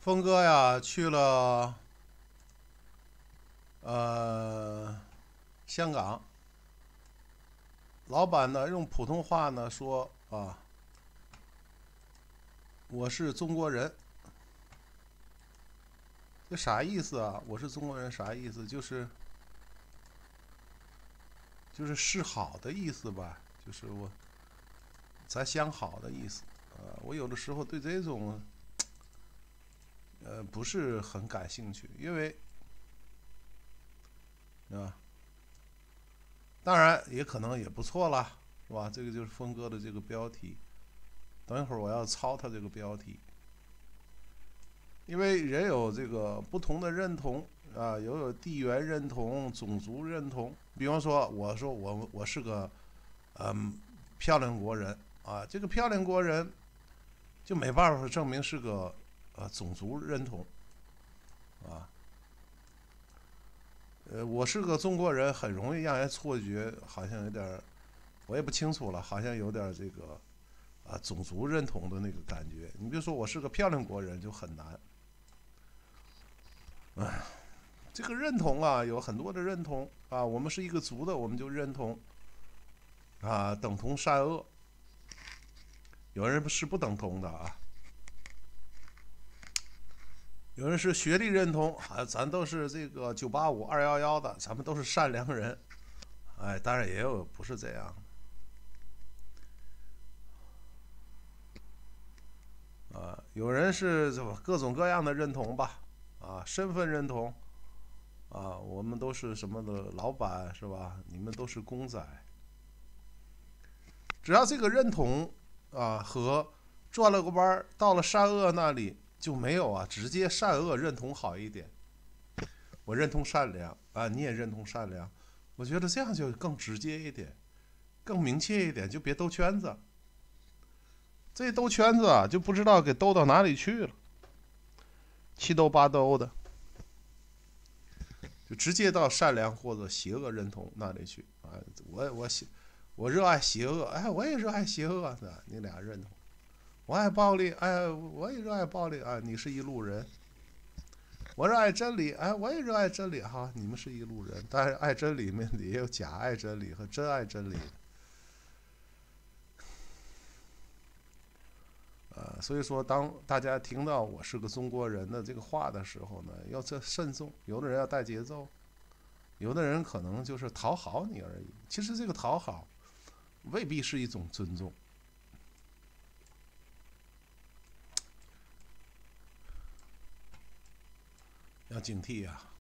峰哥呀，去了呃香港，老板呢用普通话呢说啊，我是中国人，这啥意思啊？我是中国人啥意思？就是示好的意思吧，就是咱相好的意思。我有的时候对这种不是很感兴趣，因为啊，当然也可能也不错啦，是吧？这个就是峰哥的这个标题。等一会儿我要抄他这个标题，因为人有这个不同的认同啊，有地缘认同、种族认同。比方说，我说我是个漂亮国人啊，这个漂亮国人就没办法证明是个种族认同啊。我是个中国人，很容易让人错觉，好像有点我也不清楚了，好像有点这个种族认同的那个感觉。你比如说，我是个漂亮国人就很难。这个认同啊，有很多的认同啊，我们是一个族的，我们就认同啊，等同善恶。有人是不等同的啊，有人是学历认同啊，咱都是这个985、211的，咱们都是善良人。哎，当然也有不是这样啊，有人是什么各种各样的认同吧，啊，身份认同啊，我们都是什么的老板是吧？你们都是公仔，只要这个认同啊和转了个弯到了善恶那里就没有啊，直接善恶认同好一点。我认同善良啊，你也认同善良，我觉得这样就更直接一点，更明确一点，就别兜圈子。这兜圈子啊，就不知道给兜到哪里去了，七兜八兜的，就直接到善良或者邪恶认同那里去啊。我热爱邪恶，哎，我也热爱邪恶，是吧？你俩认同。我爱暴力，哎，我也热爱暴力啊，你是一路人。我热爱真理，哎，我也热爱真理哈，你们是一路人，但是爱真理里面也有假爱真理和真爱真理所以说，当大家听到我是个中国人的这个话的时候呢，要这慎重。有的人要带节奏，有的人可能就是讨好你而已。其实这个讨好未必是一种尊重，要警惕啊。